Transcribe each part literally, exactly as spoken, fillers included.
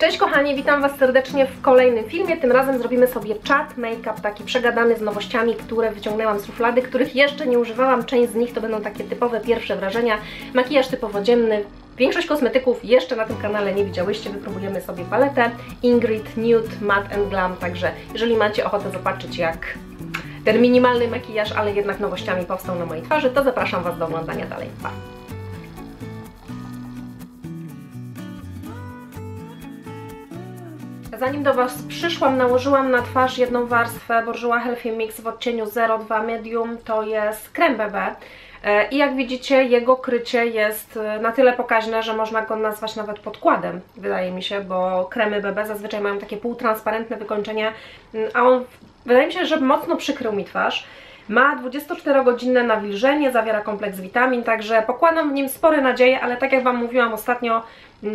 Cześć kochani, witam Was serdecznie w kolejnym filmie. Tym razem zrobimy sobie czat make-up, taki przegadany z nowościami, które wyciągnęłam z szuflady, których jeszcze nie używałam. Część z nich to będą takie typowe pierwsze wrażenia. Makijaż typowo dzienny. Większość kosmetyków jeszcze na tym kanale nie widziałyście. Wypróbujemy sobie paletę Ingrid Nude Matte and Glam. Także jeżeli macie ochotę zobaczyć, jak ten minimalny makijaż, ale jednak nowościami powstał na mojej twarzy, to zapraszam Was do oglądania dalej. Pa! Zanim do Was przyszłam, nałożyłam na twarz jedną warstwę Bourjois Healthy Mix w odcieniu zero dwa Medium, to jest krem B B. I jak widzicie, jego krycie jest na tyle pokaźne, że można go nazwać nawet podkładem, wydaje mi się, bo kremy B B zazwyczaj mają takie półtransparentne wykończenie, a on, wydaje mi się, że mocno przykrył mi twarz. Ma dwudziestoczterogodzinne nawilżenie, zawiera kompleks witamin, także pokładam w nim spore nadzieje, ale tak jak Wam mówiłam ostatnio,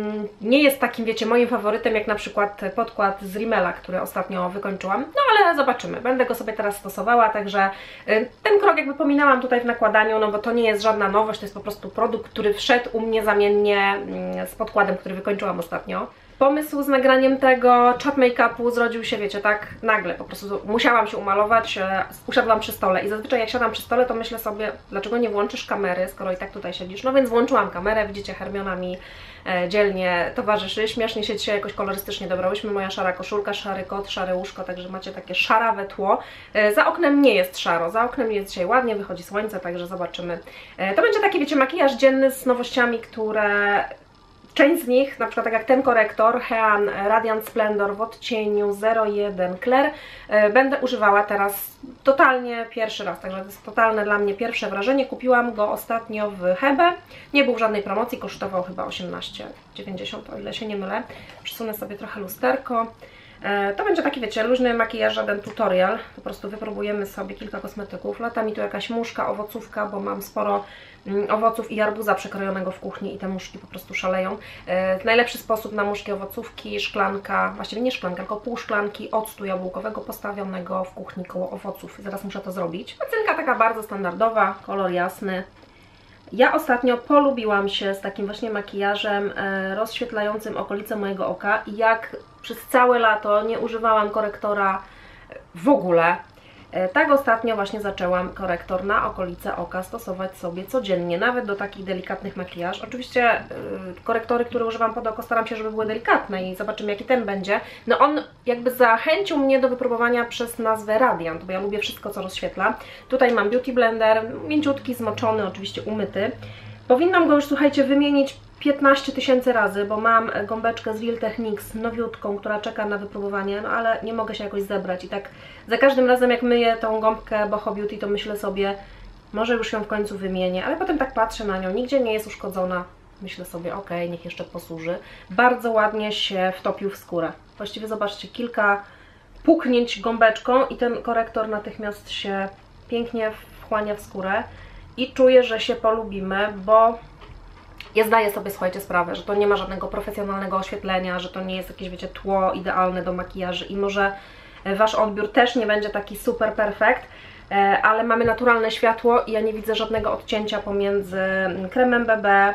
nie jest takim, wiecie, moim faworytem jak na przykład podkład z Rimmela, który ostatnio wykończyłam. No ale zobaczymy, będę go sobie teraz stosowała, także ten krok jakby pominęłam tutaj w nakładaniu, no bo to nie jest żadna nowość, to jest po prostu produkt, który wszedł u mnie zamiennie z podkładem, który wykończyłam ostatnio. Pomysł z nagraniem tego chat make-upu zrodził się, wiecie, tak nagle, po prostu musiałam się umalować, usiadłam przy stole i zazwyczaj jak siadam przy stole, to myślę sobie, dlaczego nie włączysz kamery, skoro i tak tutaj siedzisz. No więc włączyłam kamerę, widzicie, Hermiona mi e, dzielnie towarzyszy, śmiesznie się dzisiaj jakoś kolorystycznie dobrałyśmy, moja szara koszulka, szary kot, szare łóżko, także macie takie szarawe tło. E, za oknem nie jest szaro, za oknem jest dzisiaj ładnie, wychodzi słońce, także zobaczymy. E, to będzie taki, wiecie, makijaż dzienny z nowościami, które... Część z nich, na przykład tak jak ten korektor Hean Radiant Splendor w odcieniu zero jeden Claire, będę używała teraz totalnie pierwszy raz, także to jest totalne dla mnie pierwsze wrażenie. Kupiłam go ostatnio w Hebe, nie był w żadnej promocji, kosztował chyba osiemnaście dziewięćdziesiąt, o ile się nie mylę. Przesunę sobie trochę lusterko. To będzie taki, wiecie, luźny makijaż, żaden tutorial, po prostu wypróbujemy sobie kilka kosmetyków. Lata mi tu jakaś muszka, owocówka, bo mam sporo owoców i arbuza przekrojonego w kuchni i te muszki po prostu szaleją. E, najlepszy sposób na muszki owocówki, szklanka, właściwie nie szklanka, tylko pół szklanki octu jabłkowego postawionego w kuchni koło owoców. Zaraz muszę to zrobić. Pacynka taka bardzo standardowa, kolor jasny. Ja ostatnio polubiłam się z takim właśnie makijażem e, rozświetlającym okolice mojego oka i jak przez całe lato nie używałam korektora w ogóle, tak ostatnio właśnie zaczęłam korektor na okolice oka stosować sobie codziennie, nawet do takich delikatnych makijaż. Oczywiście yy, korektory, które używam pod oko, staram się, żeby były delikatne i zobaczymy, jaki ten będzie. No on jakby zachęcił mnie do wypróbowania przez nazwę Radiant, bo ja lubię wszystko, co rozświetla. Tutaj mam Beauty Blender, mięciutki, zmoczony, oczywiście umyty. Powinnam go już, słuchajcie, wymienić piętnaście tysięcy razy, bo mam gąbeczkę z Real Techniques nowiutką, która czeka na wypróbowanie, no ale nie mogę się jakoś zebrać i tak za każdym razem jak myję tą gąbkę Boho Beauty, to myślę sobie, może już ją w końcu wymienię, ale potem tak patrzę na nią, nigdzie nie jest uszkodzona, myślę sobie, ok, niech jeszcze posłuży. Bardzo ładnie się wtopił w skórę. Właściwie zobaczcie, kilka puknięć gąbeczką i ten korektor natychmiast się pięknie wchłania w skórę i czuję, że się polubimy, bo ja zdaję sobie, słuchajcie, sprawę, że to nie ma żadnego profesjonalnego oświetlenia, że to nie jest jakieś, wiecie, tło idealne do makijaży i może Wasz odbiór też nie będzie taki super perfekt, ale mamy naturalne światło i ja nie widzę żadnego odcięcia pomiędzy kremem B B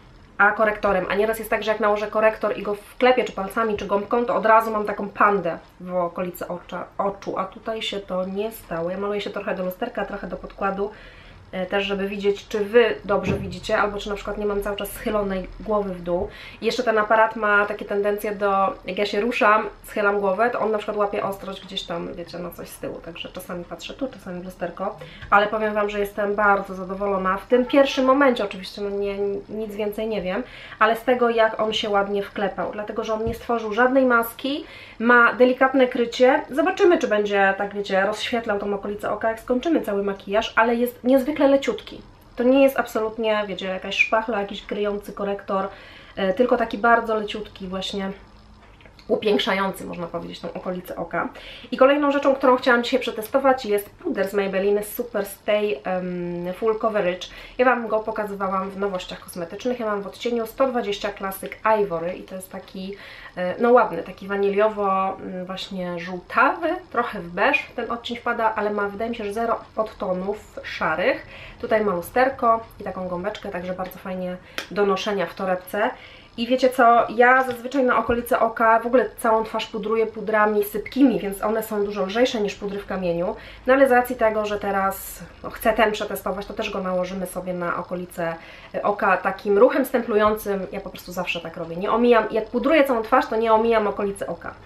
a korektorem, a nieraz jest tak, że jak nałożę korektor i go wklepię czy palcami, czy gąbką, to od razu mam taką pandę w okolicy ocza, oczu, a tutaj się to nie stało. Ja maluję się trochę do lusterka, trochę do podkładu, też żeby widzieć, czy Wy dobrze widzicie, albo czy na przykład nie mam cały czas schylonej głowy w dół. I jeszcze ten aparat ma takie tendencje do, jak ja się ruszam, schylam głowę, to on na przykład łapie ostrość gdzieś tam, wiecie, na coś z tyłu, także czasami patrzę tu, czasami w lusterko, ale powiem Wam, że jestem bardzo zadowolona w tym pierwszym momencie, oczywiście no nie, nic więcej nie wiem, ale z tego, jak on się ładnie wklepał, dlatego, że on nie stworzył żadnej maski, ma delikatne krycie, zobaczymy, czy będzie, tak wiecie, rozświetlał tą okolicę oka, jak skończymy cały makijaż, ale jest niezwykle leciutki. To nie jest absolutnie, wiecie, jakaś szpachla, jakiś kryjący korektor, yy, tylko taki bardzo leciutki właśnie upiększający, można powiedzieć, tą okolicę oka. I kolejną rzeczą, którą chciałam dzisiaj przetestować, jest puder z Maybelline Super Stay um, Full Coverage. Ja Wam go pokazywałam w nowościach kosmetycznych. Ja mam w odcieniu sto dwadzieścia Classic Ivory i to jest taki, no ładny, taki waniliowo właśnie żółtawy, trochę w beż ten odcień wpada, ale ma, wydaje mi się, że zero podtonów szarych. Tutaj ma lusterko i taką gąbeczkę, także bardzo fajnie do noszenia w torebce. I wiecie co, ja zazwyczaj na okolice oka w ogóle całą twarz pudruję pudrami sypkimi, więc one są dużo lżejsze niż pudry w kamieniu. No ale z racji tego, że teraz no, chcę ten przetestować, to też go nałożymy sobie na okolice oka takim ruchem stemplującym. Ja po prostu zawsze tak robię. Nie omijam, jak pudruję całą twarz, to nie omijam okolicy oka.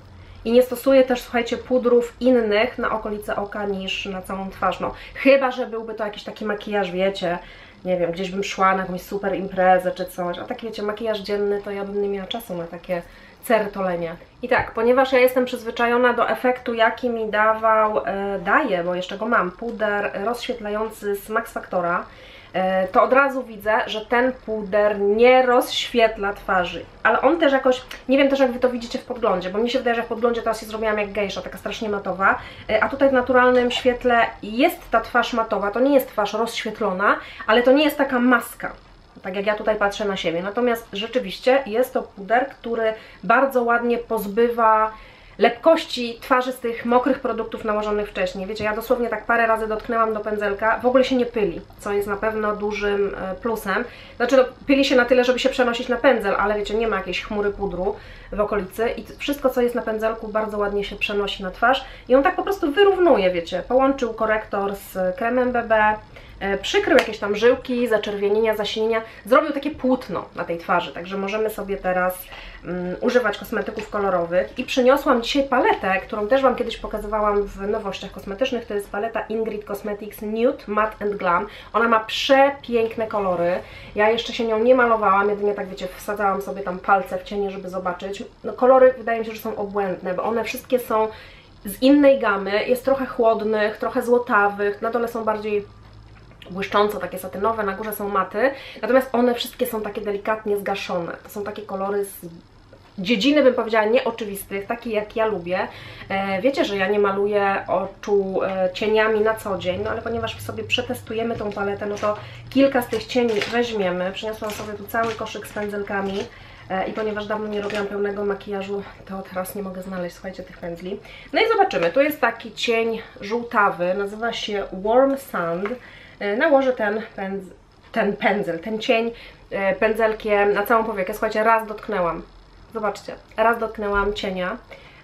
I nie stosuję też, słuchajcie, pudrów innych na okolice oka niż na całą twarz. No, chyba że byłby to jakiś taki makijaż, wiecie, nie wiem, gdzieś bym szła na jakąś super imprezę czy coś, a taki, wiecie, makijaż dzienny, to ja bym nie miała czasu na takie certolenie. I tak, ponieważ ja jestem przyzwyczajona do efektu, jaki mi dawał, e, daje, bo jeszcze go mam, puder rozświetlający z Max Factora, e, to od razu widzę, że ten puder nie rozświetla twarzy. Ale on też jakoś, nie wiem też jak Wy to widzicie w podglądzie, bo mi się wydaje, że w podglądzie teraz się zrobiłam jak gejsza, taka strasznie matowa, e, a tutaj w naturalnym świetle jest ta twarz matowa, to nie jest twarz rozświetlona, ale to nie jest taka maska. Tak jak ja tutaj patrzę na siebie. Natomiast rzeczywiście jest to puder, który bardzo ładnie pozbywa lepkości twarzy z tych mokrych produktów nałożonych wcześniej. Wiecie, ja dosłownie tak parę razy dotknęłam do pędzelka, w ogóle się nie pyli, co jest na pewno dużym plusem. Znaczy no, pyli się na tyle, żeby się przenosić na pędzel, ale wiecie, nie ma jakiejś chmury pudru w okolicy i wszystko, co jest na pędzelku, bardzo ładnie się przenosi na twarz i on tak po prostu wyrównuje, wiecie. Połączył korektor z kremem B B, przykrył jakieś tam żyłki, zaczerwienienia, zasinienia, zrobił takie płótno na tej twarzy, także możemy sobie teraz um, używać kosmetyków kolorowych i przyniosłam dzisiaj paletę, którą też Wam kiedyś pokazywałam w nowościach kosmetycznych, to jest paleta Ingrid Cosmetics Nude Matte and Glam. Ona ma przepiękne kolory, ja jeszcze się nią nie malowałam, jedynie tak wiecie, wsadzałam sobie tam palce w cienie, żeby zobaczyć. No, kolory wydaje mi się, że są obłędne, bo one wszystkie są z innej gamy, jest trochę chłodnych, trochę złotawych, na dole są bardziej błyszcząco, takie satynowe, na górze są maty, natomiast one wszystkie są takie delikatnie zgaszone. To są takie kolory z dziedziny, bym powiedziała, nieoczywistych, takie jak ja lubię. E, wiecie, że ja nie maluję oczu e, cieniami na co dzień, no ale ponieważ sobie przetestujemy tą paletę, no to kilka z tych cieni weźmiemy. Przyniosłam sobie tu cały koszyk z pędzelkami e, i ponieważ dawno nie robiłam pełnego makijażu, to teraz nie mogę znaleźć, słuchajcie, tych pędzli. No i zobaczymy, tu jest taki cień żółtawy, nazywa się Warm Sand. Nałożę ten, pędz ten pędzel, ten cień pędzelkiem na całą powiekę. Słuchajcie, raz dotknęłam, zobaczcie, raz dotknęłam cienia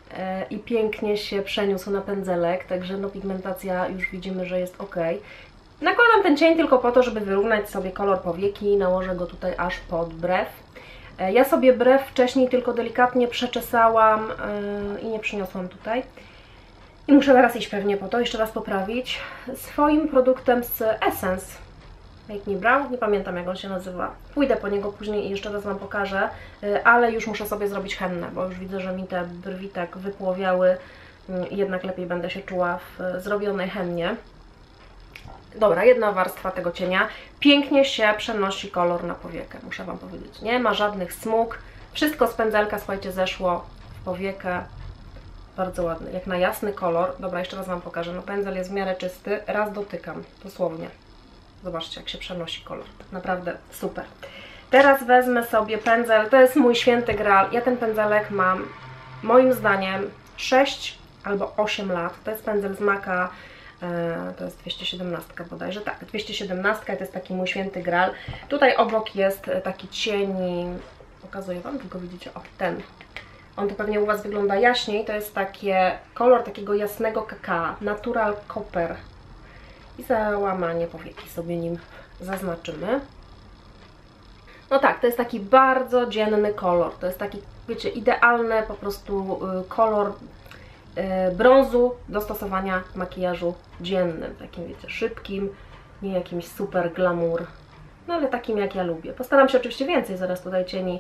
i pięknie się przeniósł na pędzelek, także no pigmentacja już widzimy, że jest ok. Nakładam ten cień tylko po to, żeby wyrównać sobie kolor powieki i nałożę go tutaj aż pod brew. Ja sobie brew wcześniej tylko delikatnie przeczesałam i nie przyniosłam tutaj. I muszę teraz iść pewnie po to, jeszcze raz poprawić swoim produktem z Essence Make Me Brow, nie pamiętam jak on się nazywa. Pójdę po niego później i jeszcze raz Wam pokażę, ale już muszę sobie zrobić hennę, bo już widzę, że mi te brwi tak wypłowiały i jednak lepiej będę się czuła w zrobionej hennie. Dobra, jedna warstwa tego cienia. Pięknie się przenosi kolor na powiekę, muszę Wam powiedzieć. Nie ma żadnych smug, wszystko z pędzelka, słuchajcie, zeszło w powiekę. Bardzo ładny, jak na jasny kolor. Dobra, jeszcze raz Wam pokażę. No pędzel jest w miarę czysty. Raz dotykam, dosłownie. Zobaczcie, jak się przenosi kolor. Naprawdę super. Teraz wezmę sobie pędzel. To jest mój święty graal. Ja ten pędzelek mam, moim zdaniem, sześć albo osiem lat. To jest pędzel z Maca. E, to jest dwieście siedemnaście bodajże. Tak, dwieście siedemnaście to jest taki mój święty graal. Tutaj obok jest taki cień. Pokazuję Wam, tylko widzicie, o ten. On to pewnie u Was wygląda jaśniej, to jest takie kolor takiego jasnego kakao, Natural Copper. I załamanie powieki sobie nim zaznaczymy. No tak, to jest taki bardzo dzienny kolor, to jest taki, wiecie, idealny po prostu kolor brązu do stosowania w makijażu dziennym, takim, wiecie, szybkim, nie jakimś super glamour, no ale takim jak ja lubię. Postaram się oczywiście więcej zaraz tutaj cieni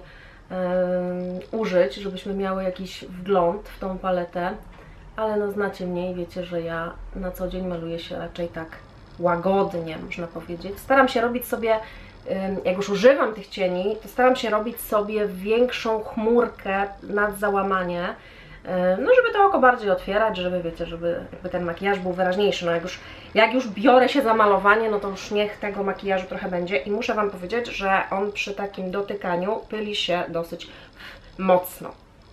Yy, użyć, żebyśmy miały jakiś wgląd w tą paletę, ale no znacie mnie i wiecie, że ja na co dzień maluję się raczej tak łagodnie, można powiedzieć. Staram się robić sobie, yy, jak już używam tych cieni, to staram się robić sobie większą chmurkę nad załamanie, yy, no żeby to oko bardziej otwierać, żeby wiecie, żeby jakby ten makijaż był wyraźniejszy. No jak już, jak już biorę się za malowanie, no to już niech tego makijażu trochę będzie i muszę Wam powiedzieć, że on przy takim dotykaniu pyli się dosyć mocno.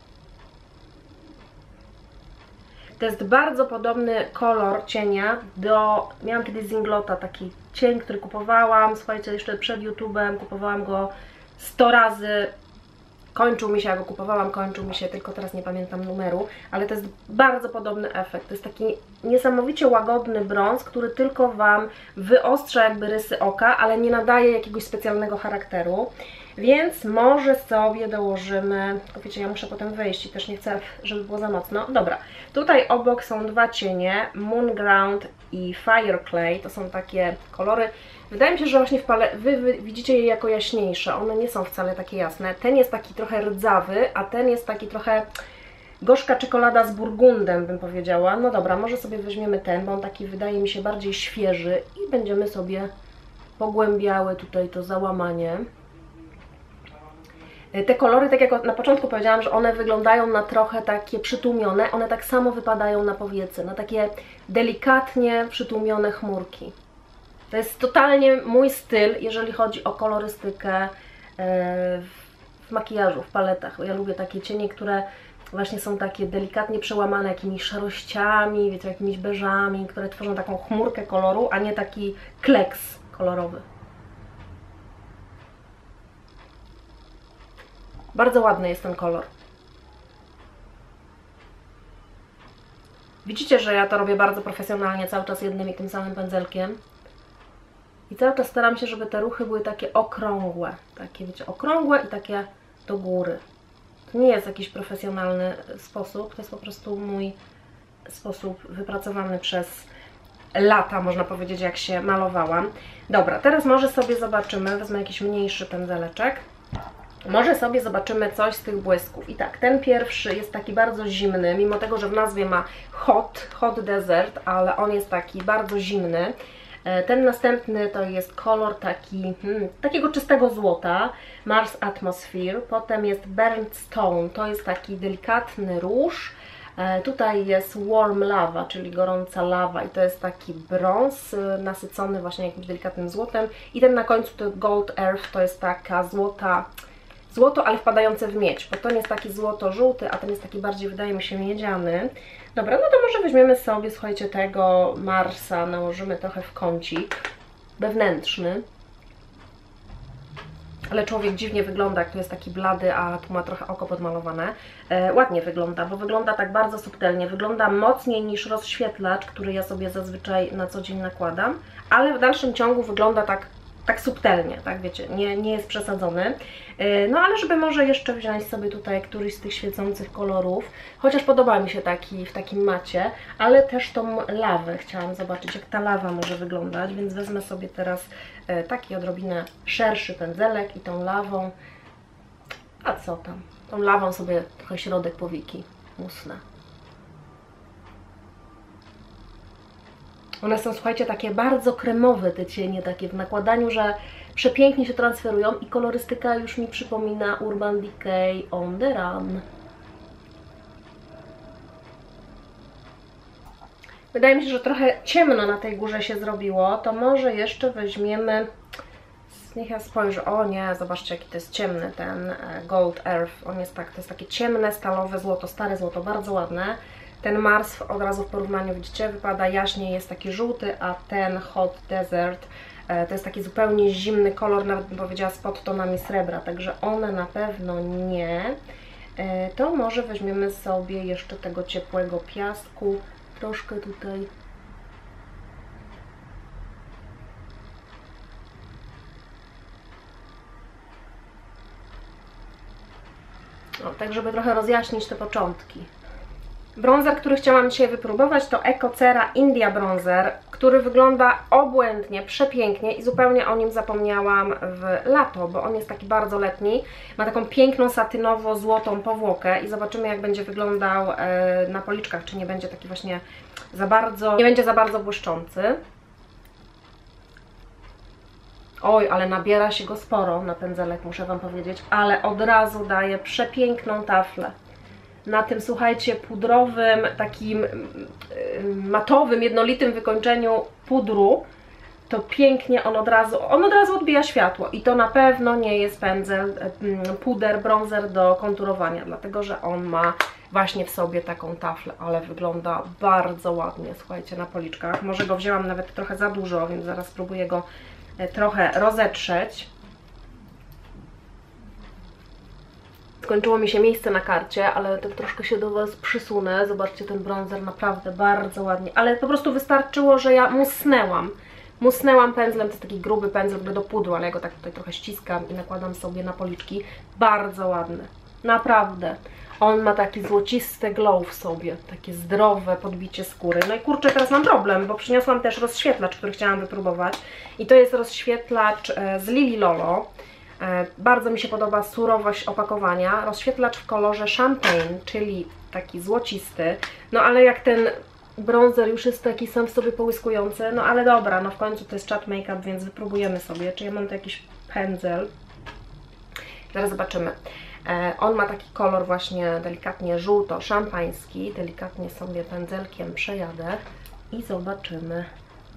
To jest bardzo podobny kolor cienia do, miałam kiedyś z Inglota taki cień, który kupowałam, słuchajcie, jeszcze przed YouTube'em, kupowałam go sto razy, kończył mi się, ja go kupowałam, kończył mi się, tylko teraz nie pamiętam numeru, ale to jest bardzo podobny efekt. To jest taki niesamowicie łagodny brąz, który tylko Wam wyostrza jakby rysy oka, ale nie nadaje jakiegoś specjalnego charakteru. Więc może sobie dołożymy, tylko wiecie, ja muszę potem wyjść i też nie chcę, żeby było za mocno. Dobra, tutaj obok są dwa cienie, Moon Ground i Fire Clay, to są takie kolory. Wydaje mi się, że właśnie w pale... wy, wy widzicie je jako jaśniejsze, one nie są wcale takie jasne. Ten jest taki trochę rdzawy, a ten jest taki trochę gorzka czekolada z burgundem, bym powiedziała. No dobra, może sobie weźmiemy ten, bo on taki wydaje mi się bardziej świeży i będziemy sobie pogłębiały tutaj to załamanie. Te kolory, tak jak na początku powiedziałam, że one wyglądają na trochę takie przytłumione, one tak samo wypadają na powiecy, na takie delikatnie przytłumione chmurki. To jest totalnie mój styl, jeżeli chodzi o kolorystykę w makijażu, w paletach. Ja lubię takie cienie, które właśnie są takie delikatnie przełamane jakimiś szarościami, wiecie, jakimiś beżami, które tworzą taką chmurkę koloru, a nie taki kleks kolorowy. Bardzo ładny jest ten kolor. Widzicie, że ja to robię bardzo profesjonalnie, cały czas jednym i tym samym pędzelkiem. I cały czas staram się, żeby te ruchy były takie okrągłe. Takie, wiecie, okrągłe i takie do góry. To nie jest jakiś profesjonalny sposób, to jest po prostu mój sposób wypracowany przez lata, można powiedzieć, jak się malowałam. Dobra, teraz może sobie zobaczymy, wezmę jakiś mniejszy pędzeleczek. Może sobie zobaczymy coś z tych błysków. I tak, ten pierwszy jest taki bardzo zimny, mimo tego, że w nazwie ma hot, hot desert, ale on jest taki bardzo zimny. Ten następny to jest kolor taki, hmm, takiego czystego złota, Mars Atmosphere. Potem jest Burnt Stone, to jest taki delikatny róż. Tutaj jest Warm Lava, czyli gorąca lawa i to jest taki brąz nasycony właśnie jakimś delikatnym złotem. I ten na końcu to Gold Earth, to jest taka złota... Złoto, ale wpadające w miedź, bo ten jest taki złoto-żółty, a ten jest taki bardziej, wydaje mi się, miedziany. Dobra, no to może weźmiemy sobie, słuchajcie, tego Marsa, nałożymy trochę w kącik wewnętrzny. Ale człowiek dziwnie wygląda, jak tu jest taki blady, a tu ma trochę oko podmalowane. E, ładnie wygląda, bo wygląda tak bardzo subtelnie. Wygląda mocniej niż rozświetlacz, który ja sobie zazwyczaj na co dzień nakładam, ale w dalszym ciągu wygląda tak tak subtelnie, tak wiecie, nie, nie jest przesadzony. No ale żeby może jeszcze wziąć sobie tutaj któryś z tych świecących kolorów, chociaż podoba mi się taki w takim macie, ale też tą lawę chciałam zobaczyć, jak ta lawa może wyglądać, więc wezmę sobie teraz taki odrobinę szerszy pędzelek i tą lawą, a co tam, tą lawą sobie trochę środek powieki musnę. One są, słuchajcie, takie bardzo kremowe, te cienie, takie w nakładaniu, że przepięknie się transferują i kolorystyka już mi przypomina Urban Decay On The Run. Wydaje mi się, że trochę ciemno na tej górze się zrobiło, to może jeszcze weźmiemy, niech ja spojrzę, o nie, zobaczcie jaki to jest ciemny ten Gold Earth, on jest tak, to jest takie ciemne, stalowe złoto, stare złoto, bardzo ładne. Ten Mars od razu w porównaniu, widzicie, wypada jaśniej, jest taki żółty, a ten Hot Desert to jest taki zupełnie zimny kolor, nawet bym powiedziała z podtonami srebra, także one na pewno nie. To może weźmiemy sobie jeszcze tego ciepłego piasku, troszkę tutaj. O, tak żeby trochę rozjaśnić te początki. Bronzer, który chciałam dzisiaj wypróbować, to Ecocera India Bronzer, który wygląda obłędnie, przepięknie i zupełnie o nim zapomniałam w lato, bo on jest taki bardzo letni, ma taką piękną satynowo-złotą powłokę i zobaczymy, jak będzie wyglądał na policzkach, czy nie będzie taki właśnie za bardzo, nie będzie za bardzo błyszczący. Oj, ale nabiera się go sporo na pędzelek, muszę Wam powiedzieć, ale od razu daje przepiękną taflę. Na tym, słuchajcie, pudrowym, takim matowym, jednolitym wykończeniu pudru, to pięknie on od razu, on od razu odbija światło i to na pewno nie jest pędzel, puder, bronzer do konturowania, dlatego że on ma właśnie w sobie taką taflę, ale wygląda bardzo ładnie, słuchajcie, na policzkach. Może go wzięłam nawet trochę za dużo, więc zaraz spróbuję go trochę rozetrzeć. Skończyło mi się miejsce na karcie, ale tak troszkę się do Was przysunę. Zobaczcie, ten bronzer naprawdę bardzo ładnie. Ale po prostu wystarczyło, że ja musnęłam. Musnęłam pędzlem, to jest taki gruby pędzel do pudru, ale ja go tak tutaj trochę ściskam i nakładam sobie na policzki. Bardzo ładny. Naprawdę. On ma taki złocisty glow w sobie, takie zdrowe podbicie skóry. No i kurczę, teraz mam problem, bo przyniosłam też rozświetlacz, który chciałam wypróbować. I to jest rozświetlacz z Lily Lolo. Bardzo mi się podoba surowość opakowania. Rozświetlacz w kolorze champagne, czyli taki złocisty. No ale jak ten bronzer już jest taki sam w sobie połyskujący, no ale dobra, no w końcu to jest chat make-up, więc wypróbujemy sobie. Czy ja mam tu jakiś pędzel? Zaraz zobaczymy. On ma taki kolor właśnie delikatnie żółto-szampański. Delikatnie sobie pędzelkiem przejadę i zobaczymy.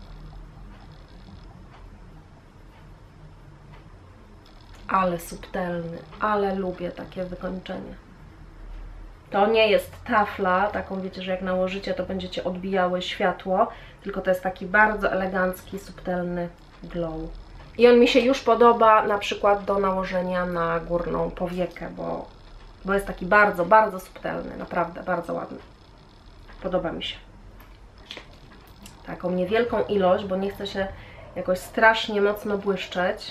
Ale subtelny, ale lubię takie wykończenie. To nie jest tafla, taką wiecie, że jak nałożycie, to będziecie odbijały światło, tylko to jest taki bardzo elegancki, subtelny glow. I on mi się już podoba na przykład do nałożenia na górną powiekę, bo, bo jest taki bardzo, bardzo subtelny, naprawdę bardzo ładny. Podoba mi się. Taką niewielką ilość, bo nie chcę się jakoś strasznie mocno błyszczeć.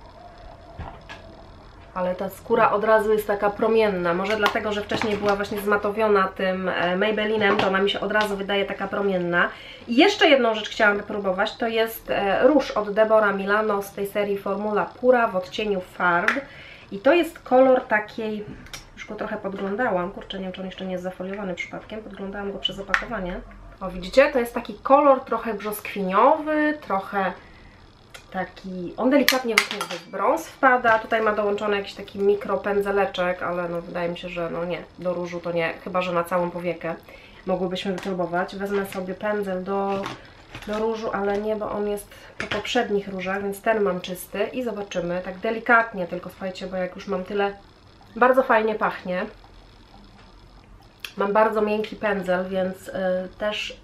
Ale ta skóra od razu jest taka promienna. Może dlatego, że wcześniej była właśnie zmatowiona tym Maybellinem, to ona mi się od razu wydaje taka promienna. I jeszcze jedną rzecz chciałam wypróbować, to jest róż od Deborah Milano z tej serii Formula Pura w odcieniu Farb. I to jest kolor takiej, już go trochę podglądałam, kurczę, nie wiem, czy on jeszcze nie jest zafoliowany przypadkiem, podglądałam go przez opakowanie. O, widzicie, to jest taki kolor trochę brzoskwiniowy, trochę taki, on delikatnie właśnie w brąz wpada, tutaj ma dołączony jakiś taki mikropędzeleczek, ale no wydaje mi się, że no nie, do różu to nie, chyba że na całą powiekę mogłybyśmy wypróbować. Wezmę sobie pędzel do, do różu, ale nie, bo on jest po poprzednich różach, więc ten mam czysty i zobaczymy, tak delikatnie tylko, słuchajcie, bo jak już mam tyle, bardzo fajnie pachnie. Mam bardzo miękki pędzel, więc yy, też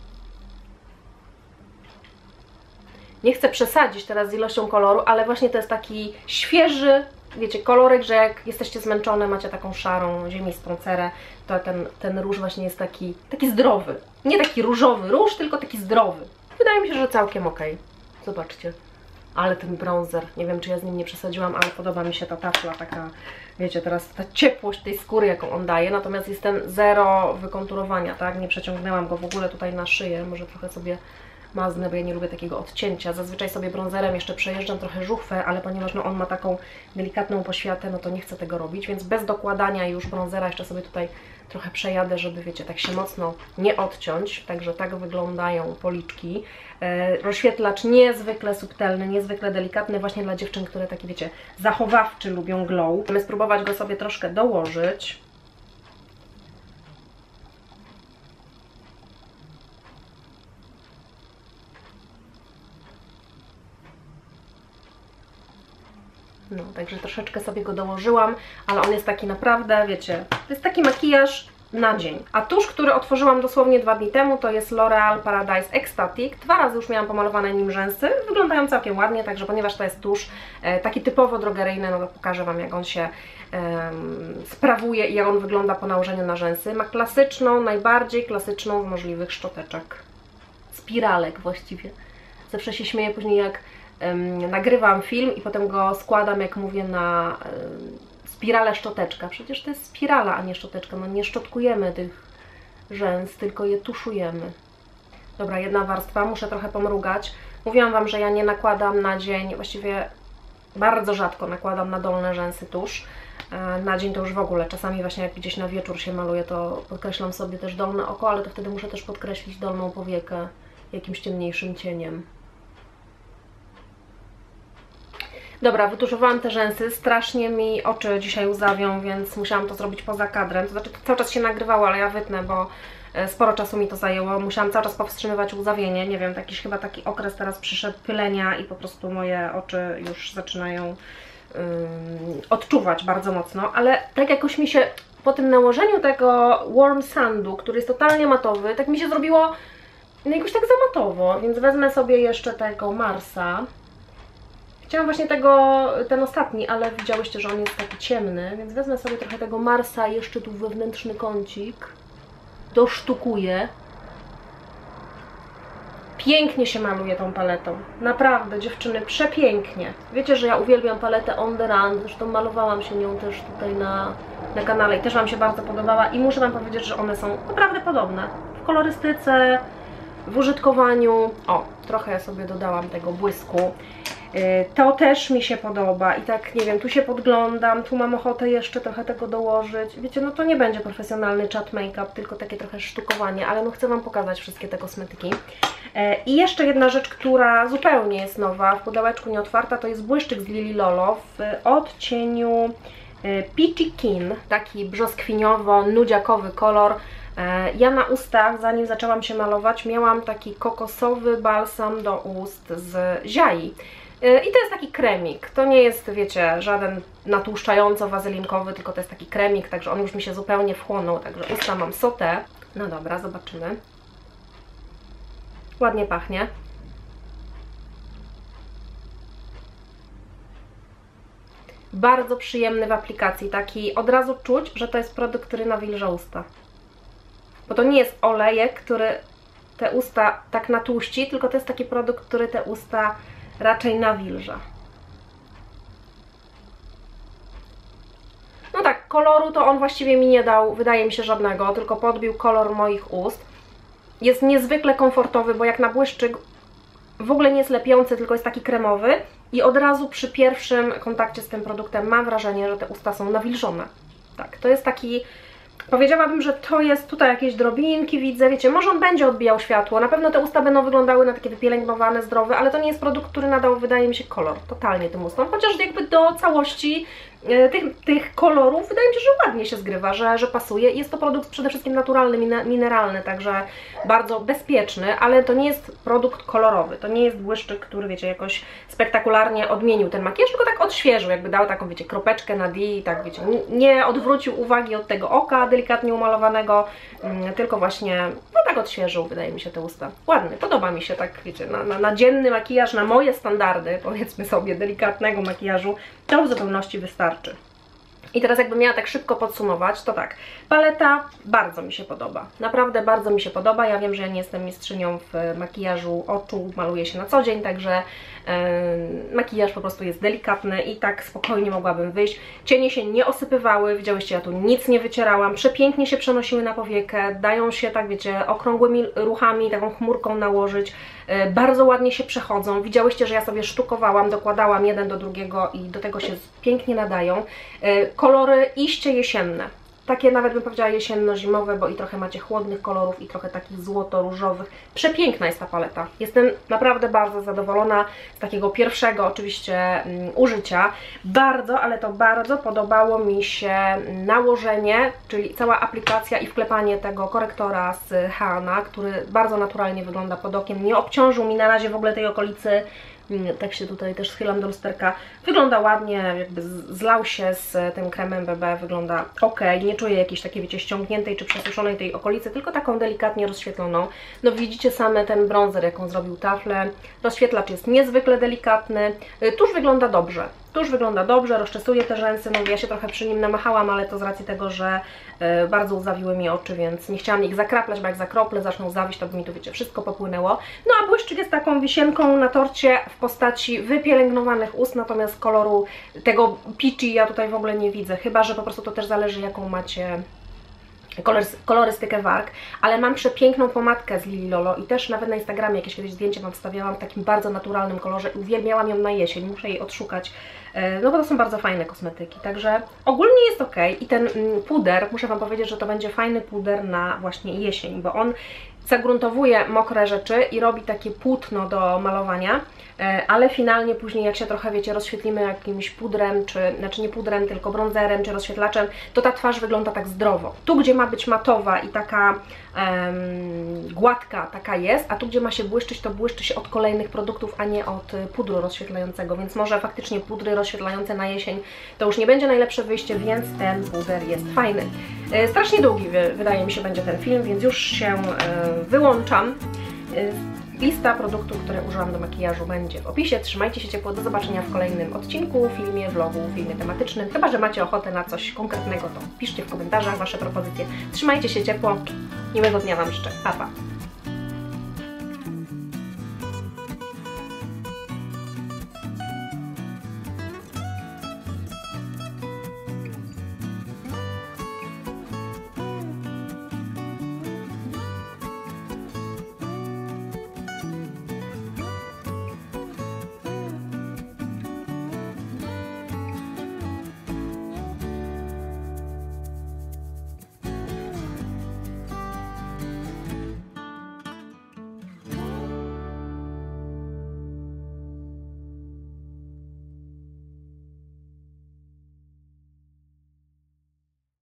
nie chcę przesadzić teraz z ilością koloru, ale właśnie to jest taki świeży, wiecie, kolorek, że jak jesteście zmęczone, macie taką szarą, ziemistą cerę, to ten, ten róż właśnie jest taki, taki zdrowy. Nie taki różowy róż, tylko taki zdrowy. Wydaje mi się, że całkiem ok. Zobaczcie. Ale ten bronzer, nie wiem, czy ja z nim nie przesadziłam, ale podoba mi się ta tafla, taka, wiecie, teraz ta ciepłość tej skóry, jaką on daje, natomiast jest ten zero wykonturowania, tak? Nie przeciągnęłam go w ogóle tutaj na szyję, może trochę sobie maznę, bo ja nie lubię takiego odcięcia. Zazwyczaj sobie bronzerem jeszcze przejeżdżam trochę żuchwę, ale ponieważ no, on ma taką delikatną poświatę, no to nie chcę tego robić, więc bez dokładania już bronzera jeszcze sobie tutaj trochę przejadę, żeby, wiecie, tak się mocno nie odciąć. Także tak wyglądają policzki. E, rozświetlacz niezwykle subtelny, niezwykle delikatny, właśnie dla dziewczyn, które takie, wiecie, zachowawczy lubią glow. Chcemy spróbować go sobie troszkę dołożyć. No, także troszeczkę sobie go dołożyłam, ale on jest taki naprawdę, wiecie, to jest taki makijaż na dzień. A tusz, który otworzyłam dosłownie dwa dni temu, to jest L'Oreal Paradise Ecstatic. Dwa razy już miałam pomalowane nim rzęsy, wyglądają całkiem ładnie, także ponieważ to jest tusz e, taki typowo drogeryjny, no to pokażę Wam, jak on się e, sprawuje i jak on wygląda po nałożeniu na rzęsy. Ma klasyczną, najbardziej klasyczną z możliwych szczoteczek. Spiralek właściwie. Zawsze się śmieję później, jak Um, nagrywam film i potem go składam, jak mówię, na um, spiralę szczoteczka. Przecież to jest spirala, a nie szczoteczka. No nie szczotkujemy tych rzęs, tylko je tuszujemy. Dobra, jedna warstwa, muszę trochę pomrugać. Mówiłam Wam, że ja nie nakładam na dzień, właściwie bardzo rzadko nakładam na dolne rzęsy tusz. E, na dzień to już w ogóle. Czasami właśnie jak gdzieś na wieczór się maluje, to podkreślam sobie też dolne oko, ale to wtedy muszę też podkreślić dolną powiekę jakimś ciemniejszym cieniem. Dobra, wytuszowałam te rzęsy, strasznie mi oczy dzisiaj łzawią, więc musiałam to zrobić poza kadrem. To znaczy, to cały czas się nagrywało, ale ja wytnę, bo sporo czasu mi to zajęło. Musiałam cały czas powstrzymywać łzawienie. Nie wiem, jakiś chyba taki okres teraz przyszedł pylenia i po prostu moje oczy już zaczynają um, odczuwać bardzo mocno. Ale tak jakoś mi się po tym nałożeniu tego Warm Sandu, który jest totalnie matowy, tak mi się zrobiło no jakoś tak zamatowo, więc wezmę sobie jeszcze tego Marsa. Chciałam właśnie tego, ten ostatni, ale widziałyście, że on jest taki ciemny, więc wezmę sobie trochę tego Marsa, jeszcze tu wewnętrzny kącik, dosztukuję. Pięknie się maluje tą paletą, naprawdę dziewczyny, przepięknie. Wiecie, że ja uwielbiam paletę On The Run, zresztą malowałam się nią też tutaj na, na kanale i też Wam się bardzo podobała i muszę Wam powiedzieć, że one są naprawdę podobne w kolorystyce, w użytkowaniu. O, trochę sobie dodałam tego błysku. To też mi się podoba i tak, nie wiem, tu się podglądam, tu mam ochotę jeszcze trochę tego dołożyć. Wiecie, no to nie będzie profesjonalny chat make-up, tylko takie trochę sztukowanie, ale no chcę Wam pokazać wszystkie te kosmetyki. I jeszcze jedna rzecz, która zupełnie jest nowa, w pudełeczku nieotwarta, to jest błyszczyk z Lily Lolo w odcieniu Peachy Keen, taki brzoskwiniowo-nudziakowy kolor. Ja na ustach, zanim zaczęłam się malować, miałam taki kokosowy balsam do ust z Ziai. I to jest taki kremik, to nie jest, wiecie, żaden natłuszczająco-wazelinkowy, tylko to jest taki kremik, także on już mi się zupełnie wchłonął, także usta mam sauté. No dobra, zobaczymy. Ładnie pachnie. Bardzo przyjemny w aplikacji, taki od razu czuć, że to jest produkt, który nawilża usta. Bo to nie jest olejek, który te usta tak natłuści, tylko to jest taki produkt, który te usta raczej nawilża. No tak, koloru to on właściwie mi nie dał, wydaje mi się, żadnego, tylko podbił kolor moich ust. Jest niezwykle komfortowy, bo jak na błyszczyk w ogóle nie jest lepiący, tylko jest taki kremowy i od razu przy pierwszym kontakcie z tym produktem mam wrażenie, że te usta są nawilżone. Tak, to jest taki... Powiedziałabym, że to jest tutaj jakieś drobinki, widzę, wiecie, może on będzie odbijał światło, na pewno te usta będą wyglądały na takie wypielęgnowane, zdrowe, ale to nie jest produkt, który nadał, wydaje mi się, kolor totalnie tym ustom, chociaż jakby do całości e, tych, tych kolorów wydaje mi się, że ładnie się zgrywa, że, że pasuje. Jest to produkt przede wszystkim naturalny, mineralny, także bardzo bezpieczny, ale to nie jest produkt kolorowy, to nie jest błyszczyk, który, wiecie, jakoś spektakularnie odmienił ten makijaż, tylko tak odświeżył, jakby dał taką, wiecie, kropeczkę na D i tak, wiecie, nie odwrócił uwagi od tego oka delikatnie umalowanego, tylko właśnie, no tak odświeżył, wydaje mi się, te usta. Ładny, podoba mi się, tak, wiecie, na, na, na dzienny makijaż, na moje standardy, powiedzmy sobie, delikatnego makijażu, to w zupełności wystarczy. I teraz jakbym miała tak szybko podsumować, to tak, paleta bardzo mi się podoba, naprawdę bardzo mi się podoba. Ja wiem, że ja nie jestem mistrzynią w makijażu oczu, maluję się na co dzień, także yy, makijaż po prostu jest delikatny i tak spokojnie mogłabym wyjść. Cienie się nie osypywały, widziałyście, ja tu nic nie wycierałam, przepięknie się przenosiły na powiekę, dają się, tak wiecie, okrągłymi ruchami, taką chmurką nałożyć, yy, bardzo ładnie się przechodzą. Widziałyście, że ja sobie sztukowałam, dokładałam jeden do drugiego i do tego się pięknie nadają. Yy, Kolory iście jesienne, takie nawet bym powiedziała jesienno-zimowe, bo i trochę macie chłodnych kolorów i trochę takich złoto-różowych. Przepiękna jest ta paleta. Jestem naprawdę bardzo zadowolona z takiego pierwszego oczywiście um, użycia. Bardzo, ale to bardzo podobało mi się nałożenie, czyli cała aplikacja i wklepanie tego korektora z Hanna, który bardzo naturalnie wygląda pod okiem. Nie obciążył mi na razie w ogóle tej okolicy. Tak się tutaj też schylam do lusterka. Wygląda ładnie, jakby zlał się z tym kremem B B, wygląda ok. Nie czuję jakiejś takiej, wiecie, ściągniętej czy przesuszonej tej okolicy, tylko taką delikatnie rozświetloną. No widzicie same ten bronzer, jaką zrobił taflę. Rozświetlacz jest niezwykle delikatny. Tusz wygląda dobrze. Tuż wygląda dobrze, rozczesuję te rzęsy, no ja się trochę przy nim namachałam, ale to z racji tego, że y, bardzo łzawiły mi oczy, więc nie chciałam ich zakraplać, bo jak zakrople zaczną zawiść, to by mi tu, wiecie, wszystko popłynęło. No a błyszczyk jest taką wisienką na torcie w postaci wypielęgnowanych ust, natomiast koloru tego peachy ja tutaj w ogóle nie widzę, chyba że po prostu to też zależy, jaką macie kolorystykę warg, ale mam przepiękną pomadkę z Lily Lolo i też nawet na Instagramie jakieś kiedyś zdjęcie Wam wstawiałam w takim bardzo naturalnym kolorze i uwielbiałam ją na jesień, muszę jej odszukać, no bo to są bardzo fajne kosmetyki, także ogólnie jest ok i ten puder, muszę Wam powiedzieć, że to będzie fajny puder na właśnie jesień, bo on zagruntowuje mokre rzeczy i robi takie płótno do malowania, ale finalnie później jak się trochę, wiecie, rozświetlimy jakimś pudrem, czy, znaczy nie pudrem, tylko bronzerem, czy rozświetlaczem, to ta twarz wygląda tak zdrowo. Tu, gdzie ma być matowa i taka um, gładka, taka jest, a tu, gdzie ma się błyszczyć, to błyszczy się od kolejnych produktów, a nie od pudru rozświetlającego, więc może faktycznie pudry rozświetlające na jesień to już nie będzie najlepsze wyjście, więc ten puder jest fajny. E, strasznie długi, wydaje mi się, będzie ten film, więc już się e, wyłączam. Lista produktów, które użyłam do makijażu, będzie w opisie. Trzymajcie się ciepło, do zobaczenia w kolejnym odcinku, filmie, vlogu, filmie tematycznym. Chyba że macie ochotę na coś konkretnego, to piszcie w komentarzach Wasze propozycje. Trzymajcie się ciepło, miłego dnia Wam życzę. Pa, pa!